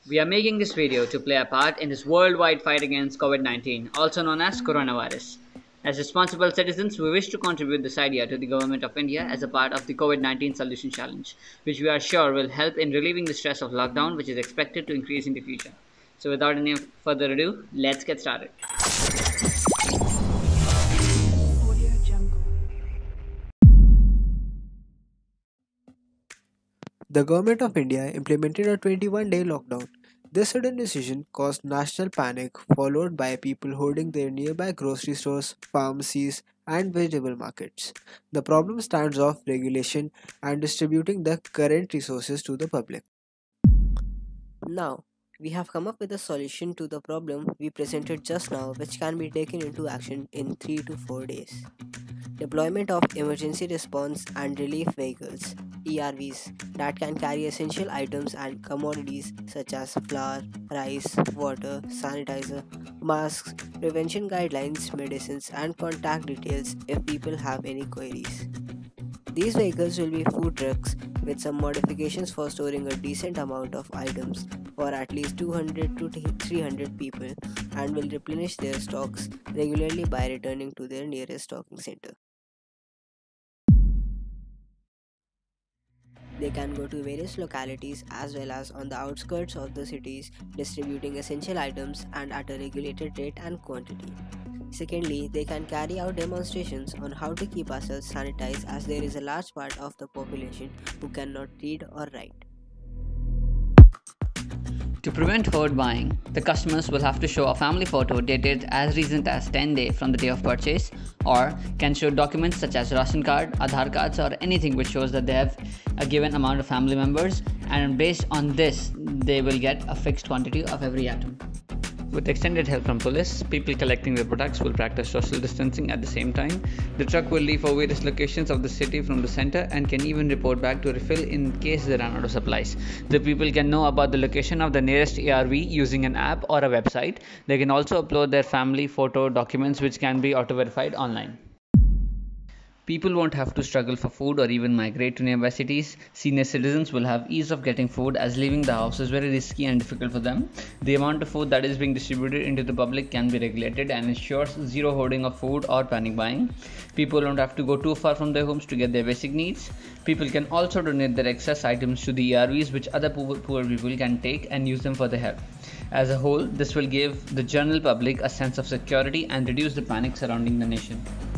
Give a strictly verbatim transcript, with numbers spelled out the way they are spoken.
We are making this video to play a part in this worldwide fight against COVID nineteen, also known as coronavirus. As responsible citizens, we wish to contribute this idea to the Government of India as a part of the COVID nineteen Solution Challenge, which we are sure will help in relieving the stress of lockdown, which is expected to increase in the future. So without any further ado, let's get started. The Government of India implemented a twenty-one day lockdown. This sudden decision caused national panic, followed by people hoarding their nearby grocery stores, pharmacies, and vegetable markets. The problem stands off regulation and distributing the current resources to the public. Now, we have come up with a solution to the problem we presented just now, which can be taken into action in three to four days. Deployment of emergency response and relief vehicles (E R Vs) that can carry essential items and commodities such as flour, rice, water, sanitizer, masks, prevention guidelines, medicines, and contact details if people have any queries. These vehicles will be food trucks with some modifications for storing a decent amount of items for at least two hundred to three hundred people and will replenish their stocks regularly by returning to their nearest stocking center. They can go to various localities as well as on the outskirts of the cities, distributing essential items and at a regulated rate and quantity. Secondly, they can carry out demonstrations on how to keep ourselves sanitized, as there is a large part of the population who cannot read or write. To prevent hoard buying, the customers will have to show a family photo dated as recent as ten days from the day of purchase, or can show documents such as ration card, Aadhaar cards, or anything which shows that they have a given amount of family members, and based on this, they will get a fixed quantity of every item. With extended help from police, people collecting the products will practice social distancing at the same time. The truck will leave for various locations of the city from the center and can even report back to refill in case they run out of supplies. The people can know about the location of the nearest E R V using an app or a website. They can also upload their family photo documents which can be auto-verified online. People won't have to struggle for food or even migrate to nearby cities. Senior citizens will have ease of getting food, as leaving the house is very risky and difficult for them. The amount of food that is being distributed into the public can be regulated and ensures zero hoarding of food or panic buying. People don't have to go too far from their homes to get their basic needs. People can also donate their excess items to the E R Vs, which other poor, poor people can take and use them for their help. As a whole, this will give the general public a sense of security and reduce the panic surrounding the nation.